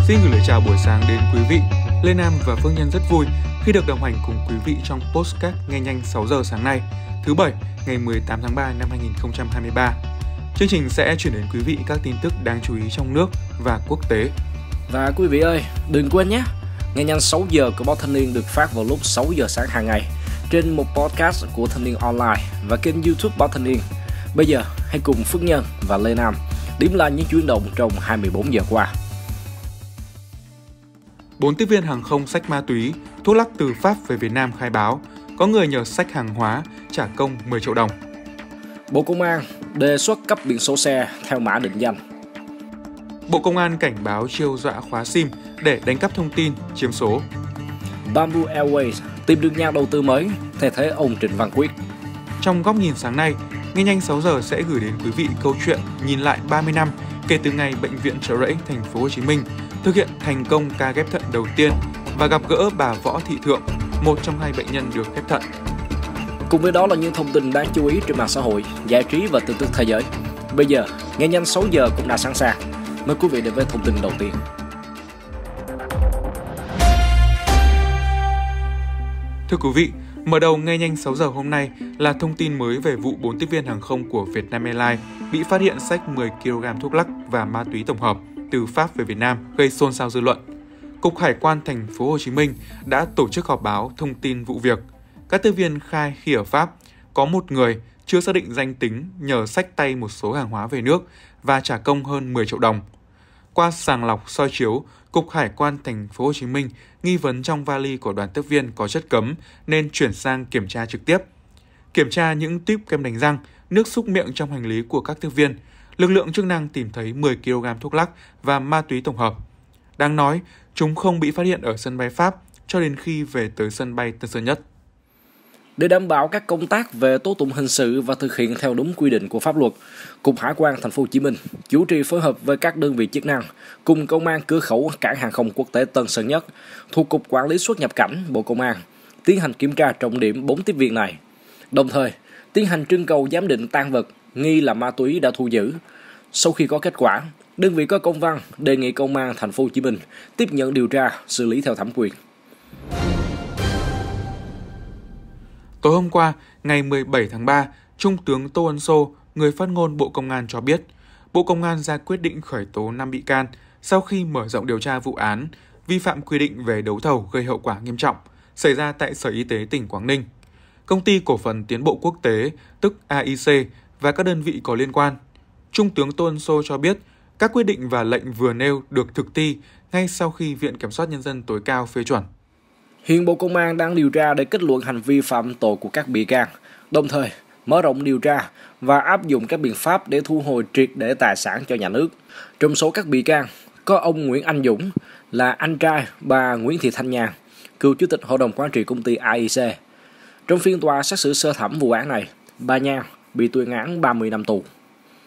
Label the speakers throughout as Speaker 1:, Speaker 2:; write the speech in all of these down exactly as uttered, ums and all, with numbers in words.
Speaker 1: Xin gửi lời chào buổi sáng đến quý vị. Lê Nam và Phương Nhân rất vui khi được đồng hành cùng quý vị trong podcast Nghe Nhanh sáu giờ sáng nay, thứ Bảy, ngày mười tám tháng ba năm hai nghìn không trăm hai mươi ba. Chương trình sẽ chuyển đến quý vị các tin tức đáng chú ý trong nước và quốc tế.
Speaker 2: Và quý vị ơi, đừng quên nhé, Nghe Nhanh sáu giờ của Báo Thanh Niên được phát vào lúc sáu giờ sáng hàng ngày trên một podcast của Thanh Niên Online và kênh YouTube Báo Thanh Niên. Bây giờ, hãy cùng Phước Nhân và Lê Nam điểm lại những chuyển động trong hai mươi bốn giờ qua.
Speaker 1: Bốn tiếp viên hàng không xách ma túy, thuốc lắc từ Pháp về Việt Nam khai báo, có người nhờ xách hàng hóa trả công mười triệu đồng.
Speaker 2: Bộ Công an đề xuất cấp biển số xe theo mã định danh.
Speaker 1: Bộ Công an cảnh báo chiêu dọa khóa SIM để đánh cắp thông tin, chiếm số.
Speaker 2: Bamboo Airways tìm được nhà đầu tư mới thay thế ông Trịnh Văn Quyết.
Speaker 1: Trong góc nhìn sáng nay, Nghe Nhanh sáu giờ sẽ gửi đến quý vị câu chuyện nhìn lại ba mươi năm kể từ ngày Bệnh viện Chợ Rẫy, thành phố Hồ Chí Minh thực hiện thành công ca ghép thận đầu tiên và gặp gỡ bà Võ Thị Thượng, một trong hai bệnh nhân được ghép thận.
Speaker 2: Cùng với đó là những thông tin đáng chú ý trên mạng xã hội, giải trí và tin tức thế giới. Bây giờ, Nghe Nhanh sáu giờ cũng đã sẵn sàng. Mời quý vị đến với thông tin đầu tiên.
Speaker 1: Thưa quý vị, mở đầu Nghe Nhanh sáu giờ hôm nay là thông tin mới về vụ bốn tiếp viên hàng không của Vietnam Airlines bị phát hiện xách mười ki lô gam thuốc lắc và ma túy tổng hợp từ Pháp về Việt Nam, gây xôn xao dư luận. Cục Hải quan thành phố Hồ Chí Minh đã tổ chức họp báo thông tin vụ việc. Các tiếp viên khai khi ở Pháp, có một người chưa xác định danh tính nhờ xách tay một số hàng hóa về nước và trả công hơn mười triệu đồng. Qua sàng lọc soi chiếu, Cục Hải quan thành phố Hồ Chí Minh nghi vấn trong vali của đoàn tiếp viên có chất cấm nên chuyển sang kiểm tra trực tiếp. Kiểm tra những tuýp kem đánh răng, nước súc miệng trong hành lý của các tiếp viên, lực lượng chức năng tìm thấy mười ki lô gam thuốc lắc và ma túy tổng hợp. Đáng nói, chúng không bị phát hiện ở sân bay Pháp cho đến khi về tới sân bay Tân Sơn Nhất.
Speaker 2: Để đảm bảo các công tác về tố tụng hình sự và thực hiện theo đúng quy định của pháp luật, Cục Hải quan thành phố Hồ Chí Minh chủ trì phối hợp với các đơn vị chức năng cùng Công an cửa khẩu cảng hàng không quốc tế Tân Sơn Nhất thuộc Cục Quản lý xuất nhập cảnh Bộ Công an tiến hành kiểm tra trọng điểm bốn tiếp viên này, đồng thời tiến hành trưng cầu giám định tang vật nghi là ma túy đã thu giữ. Sau khi có kết quả, đơn vị có công văn đề nghị Công an thành phố Hồ Chí Minh tiếp nhận điều tra, xử lý theo thẩm quyền.
Speaker 1: Tối hôm qua, ngày mười bảy tháng ba, Trung tướng Tô Ân Sô, người phát ngôn Bộ Công an cho biết, Bộ Công an ra quyết định khởi tố năm bị can sau khi mở rộng điều tra vụ án vi phạm quy định về đấu thầu gây hậu quả nghiêm trọng xảy ra tại Sở Y tế tỉnh Quảng Ninh, Công ty Cổ phần Tiến bộ Quốc tế, tức a i xê và các đơn vị có liên quan. Trung tướng Tô Ân Sô cho biết, các quyết định và lệnh vừa nêu được thực thi ngay sau khi Viện Kiểm soát Nhân dân tối cao phê chuẩn.
Speaker 2: Hiện Bộ Công an đang điều tra để kết luận hành vi phạm tội của các bị can, đồng thời mở rộng điều tra và áp dụng các biện pháp để thu hồi triệt để tài sản cho nhà nước. Trong số các bị can, có ông Nguyễn Anh Dũng là anh trai bà Nguyễn Thị Thanh Nhàn, cựu chủ tịch Hội đồng Quản trị công ty a i xê. Trong phiên tòa xét xử sơ thẩm vụ án này, bà Nhàn bị tuyên án ba mươi năm tù.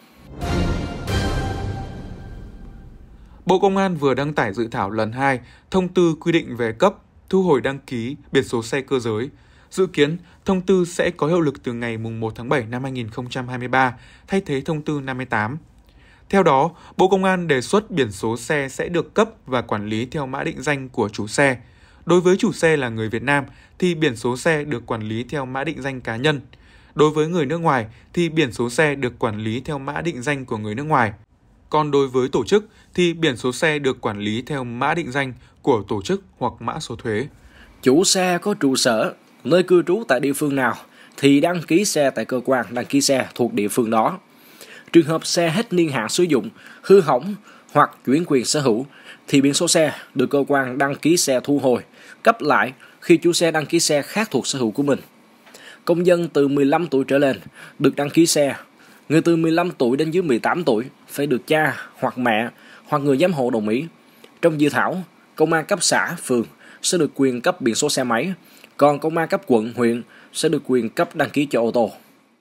Speaker 1: Bộ Công an vừa đăng tải dự thảo lần hai thông tư quy định về cấp, thu hồi đăng ký biển số xe cơ giới. Dự kiến, thông tư sẽ có hiệu lực từ ngày mùng một tháng bảy năm hai nghìn không trăm hai mươi ba, thay thế thông tư năm mươi tám. Theo đó, Bộ Công an đề xuất biển số xe sẽ được cấp và quản lý theo mã định danh của chủ xe. Đối với chủ xe là người Việt Nam thì biển số xe được quản lý theo mã định danh cá nhân. Đối với người nước ngoài thì biển số xe được quản lý theo mã định danh của người nước ngoài. Còn đối với tổ chức thì biển số xe được quản lý theo mã định danh của tổ chức hoặc mã số thuế.
Speaker 2: Chủ xe có trụ sở, nơi cư trú tại địa phương nào thì đăng ký xe tại cơ quan đăng ký xe thuộc địa phương đó. Trường hợp xe hết niên hạn sử dụng, hư hỏng hoặc chuyển quyền sở hữu thì biển số xe được cơ quan đăng ký xe thu hồi, cấp lại khi chủ xe đăng ký xe khác thuộc sở hữu của mình. Công dân từ mười lăm tuổi trở lên được đăng ký xe. Người từ mười lăm tuổi đến dưới mười tám tuổi phải được cha hoặc mẹ hoặc người giám hộ đồng ý. Trong dự thảo, công an cấp xã, phường sẽ được quyền cấp biển số xe máy, còn công an cấp quận, huyện sẽ được quyền cấp đăng ký cho ô tô.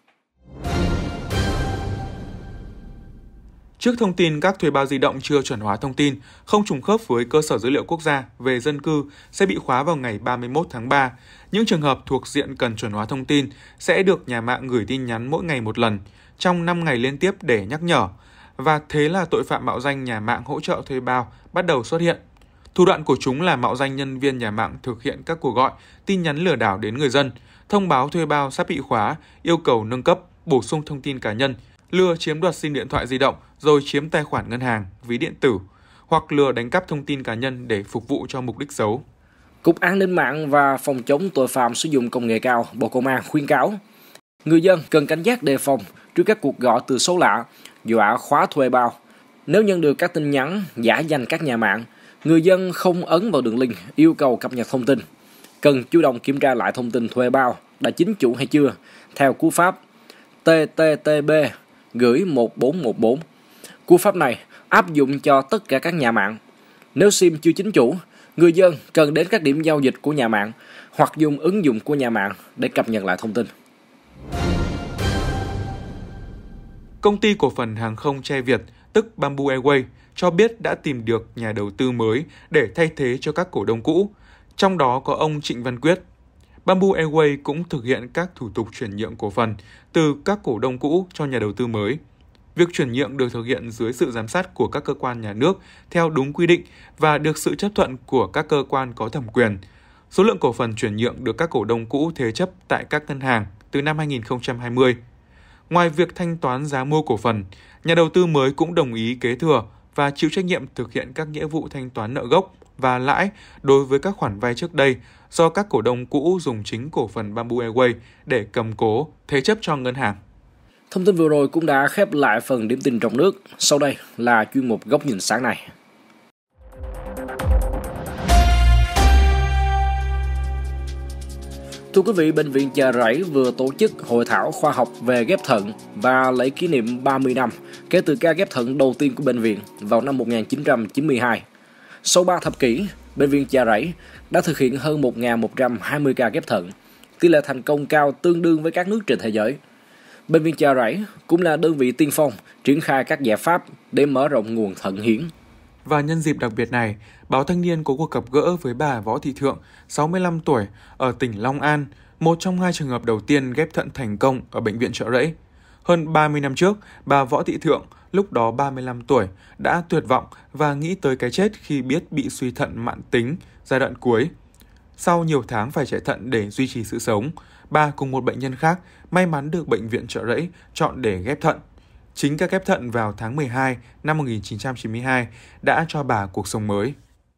Speaker 1: Trước thông tin các thuê bao di động chưa chuẩn hóa thông tin, không trùng khớp với cơ sở dữ liệu quốc gia về dân cư sẽ bị khóa vào ngày ba mươi mốt tháng ba. Những trường hợp thuộc diện cần chuẩn hóa thông tin sẽ được nhà mạng gửi tin nhắn mỗi ngày một lần, trong năm ngày liên tiếp để nhắc nhở. Và thế là tội phạm mạo danh nhà mạng hỗ trợ thuê bao bắt đầu xuất hiện. Thủ đoạn của chúng là mạo danh nhân viên nhà mạng thực hiện các cuộc gọi, tin nhắn lừa đảo đến người dân, thông báo thuê bao sắp bị khóa, yêu cầu nâng cấp, bổ sung thông tin cá nhân, lừa chiếm đoạt sim điện thoại di động rồi chiếm tài khoản ngân hàng, ví điện tử, hoặc lừa đánh cắp thông tin cá nhân để phục vụ cho mục đích xấu.
Speaker 2: Cục An ninh mạng và Phòng chống tội phạm sử dụng công nghệ cao, Bộ Công an khuyến cáo người dân cần cảnh giác đề phòng trước các cuộc gọi từ số lạ, dọa khóa thuê bao. Nếu nhận được các tin nhắn giả danh các nhà mạng, người dân không ấn vào đường link yêu cầu cập nhật thông tin. Cần chủ động kiểm tra lại thông tin thuê bao đã chính chủ hay chưa, theo cú pháp T T T B gửi một bốn một bốn. Cú pháp này áp dụng cho tất cả các nhà mạng. Nếu sim chưa chính chủ, người dân cần đến các điểm giao dịch của nhà mạng hoặc dùng ứng dụng của nhà mạng để cập nhật lại thông tin.
Speaker 1: Công ty cổ phần hàng không Che Việt, tức Bamboo Airways, cho biết đã tìm được nhà đầu tư mới để thay thế cho các cổ đông cũ, trong đó có ông Trịnh Văn Quyết. Bamboo Airways cũng thực hiện các thủ tục chuyển nhượng cổ phần từ các cổ đông cũ cho nhà đầu tư mới. Việc chuyển nhượng được thực hiện dưới sự giám sát của các cơ quan nhà nước theo đúng quy định và được sự chấp thuận của các cơ quan có thẩm quyền. Số lượng cổ phần chuyển nhượng được các cổ đông cũ thế chấp tại các ngân hàng từ năm hai nghìn không trăm hai mươi. Ngoài việc thanh toán giá mua cổ phần, nhà đầu tư mới cũng đồng ý kế thừa và chịu trách nhiệm thực hiện các nghĩa vụ thanh toán nợ gốc và lãi đối với các khoản vay trước đây do các cổ đông cũ dùng chính cổ phần Bamboo Airways để cầm cố, thế chấp cho ngân hàng.
Speaker 2: Thông tin vừa rồi cũng đã khép lại phần điểm tin trong nước. Sau đây là chuyên mục Góc nhìn sáng nay. Thưa quý vị, Bệnh viện Chợ Rẫy vừa tổ chức hội thảo khoa học về ghép thận và lễ kỷ niệm ba mươi năm kể từ ca ghép thận đầu tiên của bệnh viện vào năm một nghìn chín trăm chín mươi hai. Sau ba thập kỷ, Bệnh viện Chợ Rẫy đã thực hiện hơn một nghìn một trăm hai mươi ca ghép thận, tỷ lệ thành công cao tương đương với các nước trên thế giới. Bệnh viện Chợ Rẫy cũng là đơn vị tiên phong triển khai các giải pháp để mở rộng nguồn thận hiến.
Speaker 1: Và nhân dịp đặc biệt này, Báo Thanh niên có cuộc gặp gỡ với bà Võ Thị Thượng, sáu mươi lăm tuổi, ở tỉnh Long An, một trong hai trường hợp đầu tiên ghép thận thành công ở Bệnh viện Chợ Rẫy. Hơn ba mươi năm trước, bà Võ Thị Thượng, lúc đó ba mươi lăm tuổi, đã tuyệt vọng và nghĩ tới cái chết khi biết bị suy thận mãn tính giai đoạn cuối. Sau nhiều tháng phải chạy thận để duy trì sự sống, bà cùng một bệnh nhân khác may mắn được Bệnh viện Chợ Rẫy chọn để ghép thận. Chính ca ghép thận vào tháng mười hai năm một nghìn chín trăm chín mươi hai đã cho bà cuộc sống mới.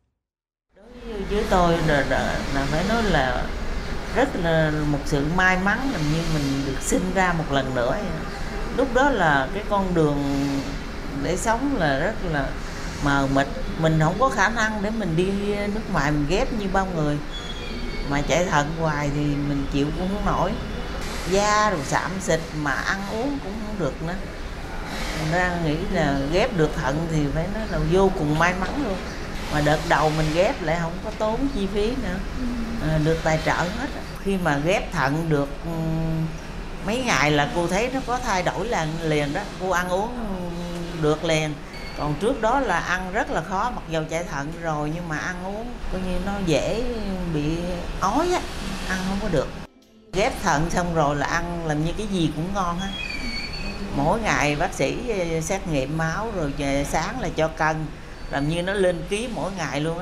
Speaker 3: Đối với tôi là, là, là phải nói là rất là một sự may mắn làm như mình được sinh ra một lần nữa. Lúc đó là cái con đường để sống là rất là mờ mịt, mình không có khả năng để mình đi nước ngoài mình ghép như bao người, mà chạy thận hoài thì mình chịu cũng không nổi, da rồi xạm xịt mà ăn uống cũng không được nữa. Mình ra nghĩ là ghép được thận thì phải nói là vô cùng may mắn luôn. Mà đợt đầu mình ghép lại không có tốn chi phí nữa, à, được tài trợ hết. Khi mà ghép thận được mấy ngày là cô thấy nó có thay đổi là liền đó, cô ăn uống được liền. Còn trước đó là ăn rất là khó, mặc dù chạy thận rồi nhưng mà ăn uống coi như nó dễ bị ói á, ăn không có được. Ghép thận xong rồi là ăn làm như cái gì cũng ngon á. Mỗi ngày bác sĩ xét nghiệm máu rồi về sáng là cho cân, làm như nó lên ký mỗi ngày luôn á.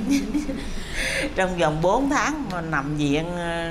Speaker 3: Trong vòng bốn tháng mà nằm viện,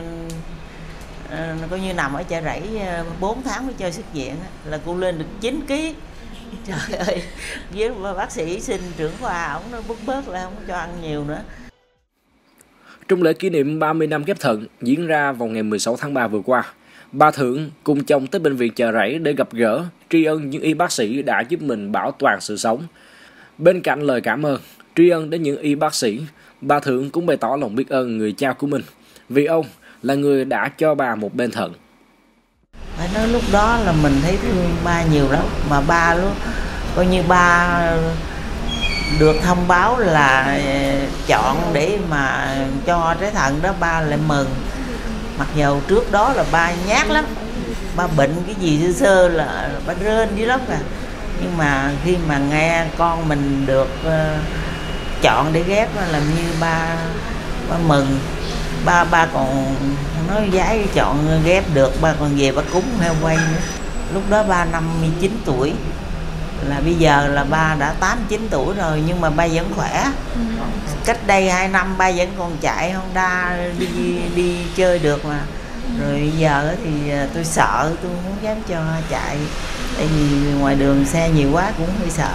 Speaker 3: coi như nằm ở Chợ Rẫy bốn tháng mới cho xuất viện á, là cô lên được chín ký. Trời ơi, với bác sĩ sinh trưởng khoa, ổng nó bớt bớt là không cho ăn nhiều nữa.
Speaker 2: Trong lễ kỷ niệm ba mươi năm ghép thận diễn ra vào ngày mười sáu tháng ba vừa qua, bà Thượng cùng chồng tới Bệnh viện Chợ Rẫy để gặp gỡ, tri ân những y bác sĩ đã giúp mình bảo toàn sự sống. Bên cạnh lời cảm ơn, tri ân đến những y bác sĩ, bà Thượng cũng bày tỏ lòng biết ơn người cha của mình, vì ông là người đã cho bà một bên thận.
Speaker 3: Phải nói lúc đó là mình thấy thương ba nhiều lắm, mà ba luôn coi như ba được thông báo là chọn để mà cho trái thận đó, ba lại mừng. Mặc dù trước đó là ba nhát lắm, ba bệnh cái gì sơ sơ là ba rên dữ lắm à. Nhưng mà khi mà nghe con mình được uh, chọn để ghép làm như ba ba mừng. Ba ba còn nói giái chọn ghép được, ba còn về ba cúng heo quay nữa. Lúc đó ba năm mươi chín tuổi, là bây giờ là ba đã tám chín tuổi rồi nhưng mà ba vẫn khỏe. Ừ. Cách đây hai năm ba vẫn còn chạy Honda đi đi chơi được mà. Rồi bây giờ thì tôi sợ, tôi không dám cho chạy, tại vì ngoài đường xe nhiều quá cũng hơi sợ.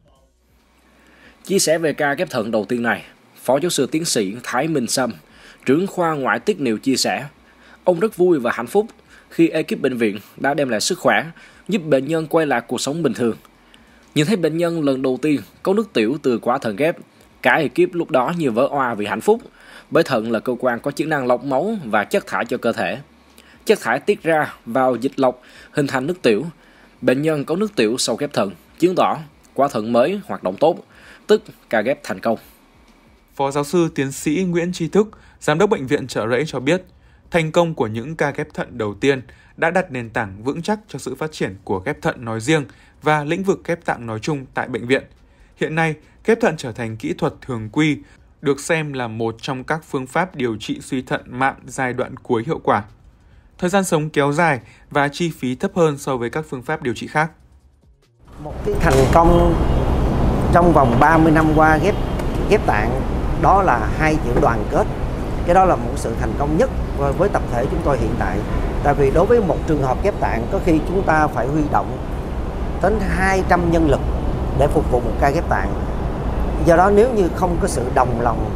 Speaker 2: Chia sẻ về ca ghép thận đầu tiên này, Phó giáo sư tiến sĩ Thái Minh Sâm, trưởng khoa ngoại tiết niệu chia sẻ, ông rất vui và hạnh phúc khi ekip bệnh viện đã đem lại sức khỏe, giúp bệnh nhân quay lại cuộc sống bình thường. Nhìn thấy bệnh nhân lần đầu tiên có nước tiểu từ quả thận ghép, cả ekip lúc đó như vỡ oa vì hạnh phúc, bởi thận là cơ quan có chức năng lọc máu và chất thải cho cơ thể. Chất thải tiết ra vào dịch lọc hình thành nước tiểu. Bệnh nhân có nước tiểu sau ghép thận, chứng tỏ quả thận mới hoạt động tốt, tức ca ghép thành công.
Speaker 1: Phó giáo sư tiến sĩ Nguyễn Tri Thức, giám đốc bệnh viện Chợ Rẫy cho biết, thành công của những ca ghép thận đầu tiên đã đặt nền tảng vững chắc cho sự phát triển của ghép thận nói riêng và lĩnh vực ghép tạng nói chung tại bệnh viện. Hiện nay, ghép thận trở thành kỹ thuật thường quy, được xem là một trong các phương pháp điều trị suy thận mạng giai đoạn cuối hiệu quả. Thời gian sống kéo dài và chi phí thấp hơn so với các phương pháp điều trị khác.
Speaker 4: Một cái thành công trong vòng ba mươi năm qua ghép ghép tạng đó là hai chữ đoàn kết. Cái đó là một sự thành công nhất với tập thể chúng tôi hiện tại. Tại vì đối với một trường hợp ghép tạng có khi chúng ta phải huy động đến hai trăm nhân lực để phục vụ một ca ghép tạng. Do đó nếu như không có sự đồng lòng,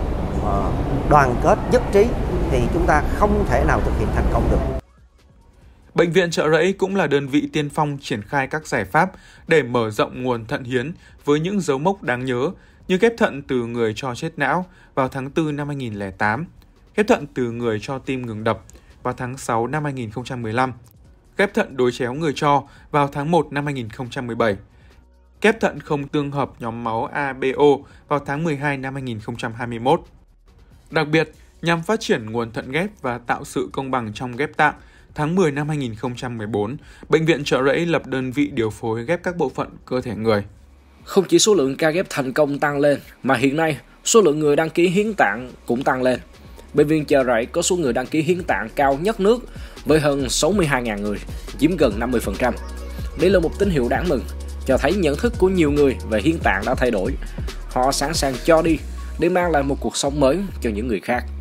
Speaker 4: đoàn kết, nhất trí thì chúng ta không thể nào thực hiện thành công được.
Speaker 1: Bệnh viện Chợ Rẫy cũng là đơn vị tiên phong triển khai các giải pháp để mở rộng nguồn thận hiến với những dấu mốc đáng nhớ như ghép thận từ người cho chết não vào tháng tư năm hai nghìn không trăm lẻ tám, ghép thận từ người cho tim ngừng đập vào tháng sáu năm hai nghìn không trăm mười lăm, ghép thận đối chéo người cho vào tháng một năm hai nghìn không trăm mười bảy, ghép thận không tương hợp nhóm máu A B O vào tháng mười hai năm hai nghìn không trăm hai mươi mốt. Đặc biệt, nhằm phát triển nguồn thận ghép và tạo sự công bằng trong ghép tạng, tháng mười năm hai nghìn không trăm mười bốn, Bệnh viện Chợ Rẫy lập đơn vị điều phối ghép các bộ phận cơ thể người.
Speaker 2: Không chỉ số lượng ca ghép thành công tăng lên, mà hiện nay số lượng người đăng ký hiến tạng cũng tăng lên. Bệnh viện Chợ Rẫy có số người đăng ký hiến tạng cao nhất nước với hơn sáu mươi hai nghìn người, chiếm gần năm mươi phần trăm. Đây là một tín hiệu đáng mừng, cho thấy nhận thức của nhiều người về hiến tạng đã thay đổi. Họ sẵn sàng cho đi để mang lại một cuộc sống mới cho những người khác.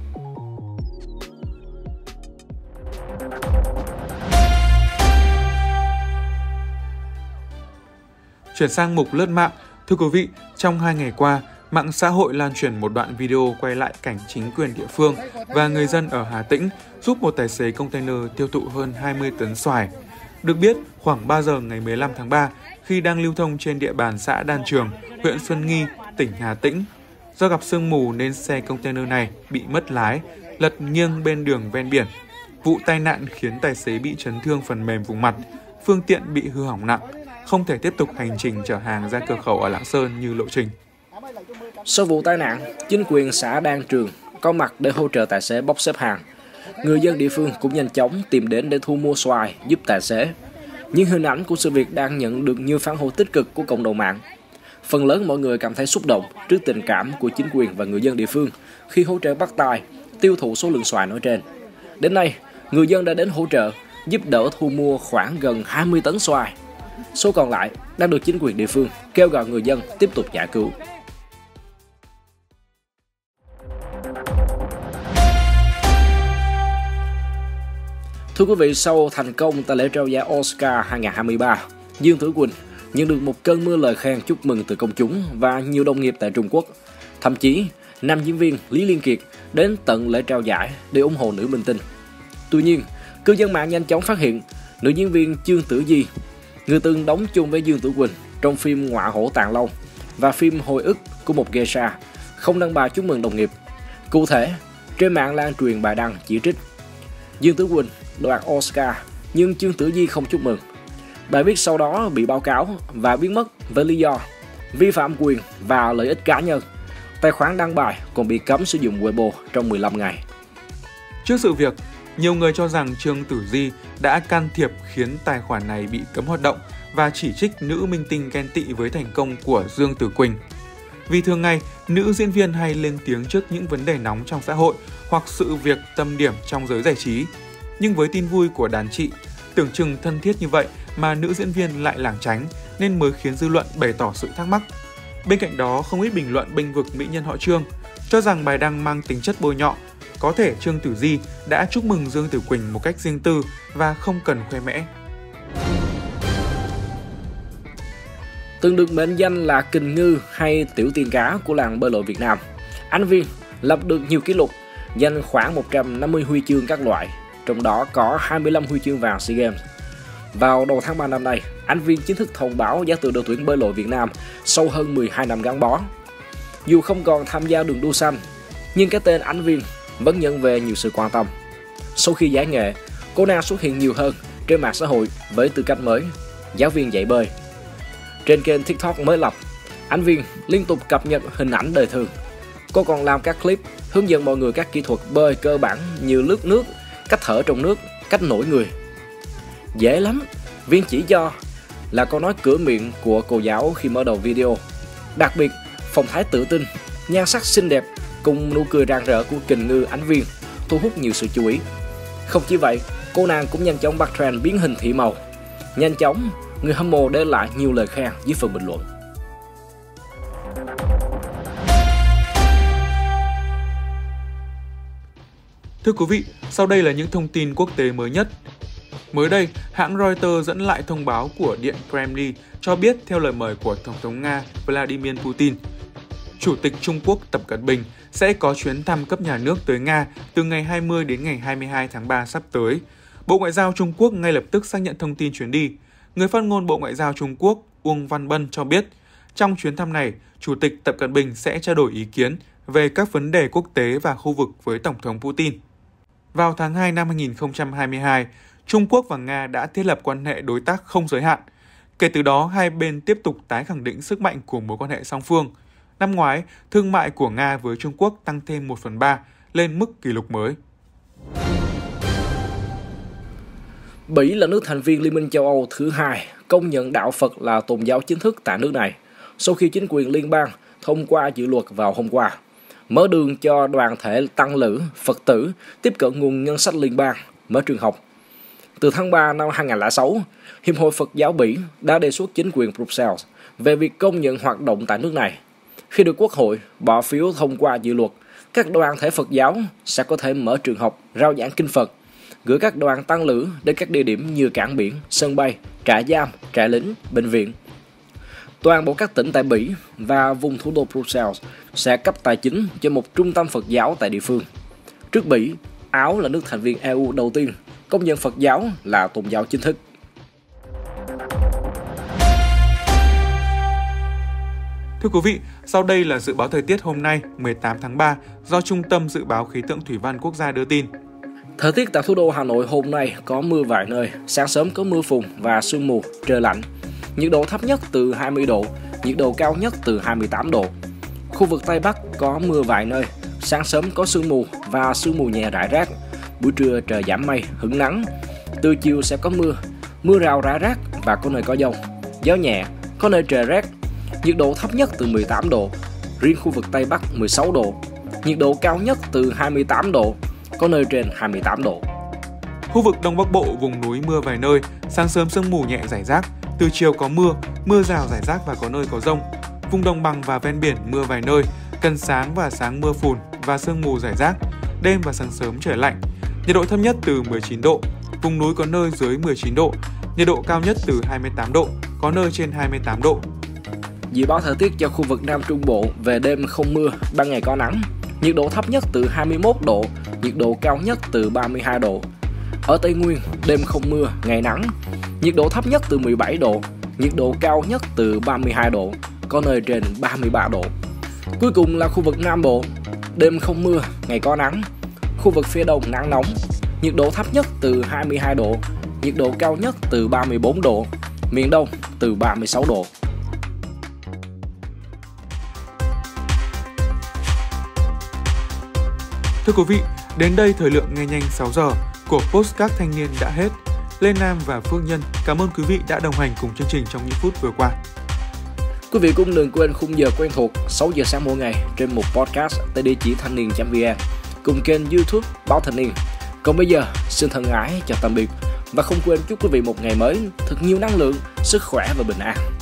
Speaker 1: Chuyển sang mục lướt mạng. Thưa quý vị, trong hai ngày qua, mạng xã hội lan truyền một đoạn video quay lại cảnh chính quyền địa phương và người dân ở Hà Tĩnh giúp một tài xế container tiêu thụ hơn hai mươi tấn xoài. Được biết, khoảng ba giờ ngày mười lăm tháng ba, khi đang lưu thông trên địa bàn xã Đan Trường, huyện Xuân Nghi, tỉnh Hà Tĩnh, do gặp sương mù nên xe container này bị mất lái, lật nghiêng bên đường ven biển. Vụ tai nạn khiến tài xế bị chấn thương phần mềm vùng mặt, phương tiện bị hư hỏng nặng, không thể tiếp tục hành trình chở hàng ra cửa khẩu ở Lạng Sơn như lộ trình.
Speaker 2: Sau vụ tai nạn, chính quyền xã Đan Trường có mặt để hỗ trợ tài xế bốc xếp hàng. Người dân địa phương cũng nhanh chóng tìm đến để thu mua xoài giúp tài xế. Những hình ảnh của sự việc đang nhận được nhiều phản hồi tích cực của cộng đồng mạng. Phần lớn mọi người cảm thấy xúc động trước tình cảm của chính quyền và người dân địa phương khi hỗ trợ bắt tài tiêu thụ số lượng xoài nói trên. Đến nay, người dân đã đến hỗ trợ, giúp đỡ thu mua khoảng gần hai mươi tấn xoài. Số còn lại đang được chính quyền địa phương kêu gọi người dân tiếp tục giải cứu. Thưa quý vị, sau thành công tại lễ trao giải Oscar hai không hai ba, Dương Tử Quỳnh nhận được một cơn mưa lời khen chúc mừng từ công chúng và nhiều đồng nghiệp tại Trung Quốc. Thậm chí, nam diễn viên Lý Liên Kiệt đến tận lễ trao giải để ủng hộ nữ minh tinh. Tuy nhiên, cư dân mạng nhanh chóng phát hiện nữ diễn viên Trương Tử Di, người từng đóng chung với Dương Tử Quỳnh trong phim Ngọa Hổ Tàng Long và phim Hồi ức của một geisha, không đăng bài chúc mừng đồng nghiệp. Cụ thể, trên mạng lan truyền bài đăng chỉ trích Dương Tử Quỳnh đoạt Oscar nhưng Trương Tử Di không chúc mừng. Bài viết sau đó bị báo cáo và biến mất với lý do vi phạm quyền và lợi ích cá nhân. Tài khoản đăng bài còn bị cấm sử dụng Weibo trong mười lăm ngày.
Speaker 1: Trước sự việc, nhiều người cho rằng Trương Tử Di đã can thiệp khiến tài khoản này bị cấm hoạt động và chỉ trích nữ minh tinh ghen tị với thành công của Dương Tử Quỳnh. Vì thường ngày, nữ diễn viên hay lên tiếng trước những vấn đề nóng trong xã hội hoặc sự việc tâm điểm trong giới giải trí. Nhưng với tin vui của đàn chị, tưởng chừng thân thiết như vậy mà nữ diễn viên lại lảng tránh nên mới khiến dư luận bày tỏ sự thắc mắc. Bên cạnh đó, không ít bình luận bênh vực mỹ nhân họ Trương, cho rằng bài đăng mang tính chất bôi nhọ. Có thể Trương Tử Di đã chúc mừng Dương Tiểu Quỳnh một cách riêng tư và không cần khoe mẽ.
Speaker 2: Từng được mệnh danh là kình ngư hay tiểu tiên cá của làng bơi lội Việt Nam, Anh Viên lập được nhiều kỷ lục, giành khoảng một trăm năm mươi huy chương các loại, trong đó có hai mươi lăm huy chương vàng SEA Games. Vào đầu tháng ba năm nay, Anh Viên chính thức thông báo giải từ đội tuyển bơi lội Việt Nam sau hơn mười hai năm gắn bó. Dù không còn tham gia đường đua xanh, nhưng cái tên Anh Viên vẫn nhận về nhiều sự quan tâm. Sau khi giải nghệ, cô nàng xuất hiện nhiều hơn trên mạng xã hội với tư cách mới, giáo viên dạy bơi. Trên kênh TikTok mới lập, Anh Viên liên tục cập nhật hình ảnh đời thường. Cô còn làm các clip hướng dẫn mọi người các kỹ thuật bơi cơ bản như lướt nước, cách thở trong nước, cách nổi người. Dễ lắm, Viên chỉ cho là câu nói cửa miệng của cô giáo khi mở đầu video. Đặc biệt, phong thái tự tin, nhan sắc xinh đẹp cùng nụ cười rạng rỡ của kình ngư Anh Viên thu hút nhiều sự chú ý. Không chỉ vậy, cô nàng cũng nhanh chóng bắt trend biến hình thị màu. Nhanh chóng, người hâm mộ để lại nhiều lời khen dưới phần bình luận.
Speaker 1: Thưa quý vị, sau đây là những thông tin quốc tế mới nhất. Mới đây, hãng Reuters dẫn lại thông báo của Điện Kremlin cho biết theo lời mời của Tổng thống Nga Vladimir Putin, Chủ tịch Trung Quốc Tập Cận Bình sẽ có chuyến thăm cấp nhà nước tới Nga từ ngày hai mươi đến ngày hai mươi hai tháng ba sắp tới. Bộ Ngoại giao Trung Quốc ngay lập tức xác nhận thông tin chuyến đi. Người phát ngôn Bộ Ngoại giao Trung Quốc Uông Văn Bân cho biết, trong chuyến thăm này, Chủ tịch Tập Cận Bình sẽ trao đổi ý kiến về các vấn đề quốc tế và khu vực với Tổng thống Putin. Vào tháng hai năm hai nghìn không trăm hai mươi hai, Trung Quốc và Nga đã thiết lập quan hệ đối tác không giới hạn. Kể từ đó, hai bên tiếp tục tái khẳng định sức mạnh của mối quan hệ song phương. Năm ngoái, thương mại của Nga với Trung Quốc tăng thêm một phần ba, lên mức kỷ lục mới.
Speaker 2: Bỉ là nước thành viên Liên minh châu Âu thứ hai công nhận đạo Phật là tôn giáo chính thức tại nước này, sau khi chính quyền liên bang thông qua dự luật vào hôm qua, mở đường cho đoàn thể tăng lữ, Phật tử tiếp cận nguồn ngân sách liên bang, mở trường học. Từ tháng ba năm hai nghìn không trăm lẻ sáu, Hiệp hội Phật giáo Bỉ đã đề xuất chính quyền Brussels về việc công nhận hoạt động tại nước này. Khi được Quốc hội bỏ phiếu thông qua dự luật, các đoàn thể Phật giáo sẽ có thể mở trường học, rao giảng kinh Phật, gửi các đoàn tăng lữ đến các địa điểm như cảng biển, sân bay, trại giam, trại lính, bệnh viện. Toàn bộ các tỉnh tại Bỉ và vùng thủ đô Brussels sẽ cấp tài chính cho một trung tâm Phật giáo tại địa phương. Trước Bỉ, Áo là nước thành viên e u đầu tiên công nhận Phật giáo là tôn giáo chính thức.
Speaker 1: Thưa quý vị, sau đây là dự báo thời tiết hôm nay mười tám tháng ba do Trung tâm Dự báo Khí tượng Thủy văn Quốc gia đưa tin.
Speaker 2: Thời tiết tại thủ đô Hà Nội hôm nay có mưa vài nơi, sáng sớm có mưa phùn và sương mù, trời lạnh. Nhiệt độ thấp nhất từ hai mươi độ, nhiệt độ cao nhất từ hai mươi tám độ. Khu vực Tây Bắc có mưa vài nơi, sáng sớm có sương mù và sương mù nhẹ rải rác. Buổi trưa trời giảm mây, hửng nắng. Từ chiều sẽ có mưa, mưa rào rải rác và có nơi có dông. Gió nhẹ, có nơi trời rét. Nhiệt độ thấp nhất từ mười tám độ, riêng khu vực Tây Bắc mười sáu độ. Nhiệt độ cao nhất từ hai mươi tám độ, có nơi trên hai mươi tám độ.
Speaker 1: Khu vực Đông Bắc Bộ vùng núi mưa vài nơi, sáng sớm sương mù nhẹ rải rác, từ chiều có mưa, mưa rào rải rác và có nơi có dông. Vùng đồng bằng và ven biển mưa vài nơi, cần sáng và sáng mưa phùn và sương mù rải rác, đêm và sáng sớm trời lạnh. Nhiệt độ thấp nhất từ mười chín độ, vùng núi có nơi dưới mười chín độ, nhiệt độ cao nhất từ hai mươi tám độ, có nơi trên hai mươi tám độ.
Speaker 2: Dự báo thời tiết cho khu vực Nam Trung Bộ về đêm không mưa, ban ngày có nắng. Nhiệt độ thấp nhất từ hai mươi mốt độ, nhiệt độ cao nhất từ ba mươi hai độ. Ở Tây Nguyên, đêm không mưa, ngày nắng. Nhiệt độ thấp nhất từ mười bảy độ, nhiệt độ cao nhất từ ba mươi hai độ, có nơi trên ba mươi ba độ. Cuối cùng là khu vực Nam Bộ, đêm không mưa, ngày có nắng. Khu vực phía Đông nắng nóng, nhiệt độ thấp nhất từ hai mươi hai độ, nhiệt độ cao nhất từ ba mươi bốn độ, miền Đông từ ba mươi sáu độ.
Speaker 1: Thưa quý vị, đến đây thời lượng nghe nhanh sáu giờ của Podcast Thanh niên đã hết. Lê Nam và Phương Nhân cảm ơn quý vị đã đồng hành cùng chương trình trong những phút vừa qua.
Speaker 2: Quý vị cũng đừng quên khung giờ quen thuộc sáu giờ sáng mỗi ngày trên một podcast tại địa chỉ thanh niên chấm vn cùng kênh YouTube Báo Thanh niên. Còn bây giờ, xin thân ái chào tạm biệt và không quên chúc quý vị một ngày mới thật nhiều năng lượng, sức khỏe và bình an.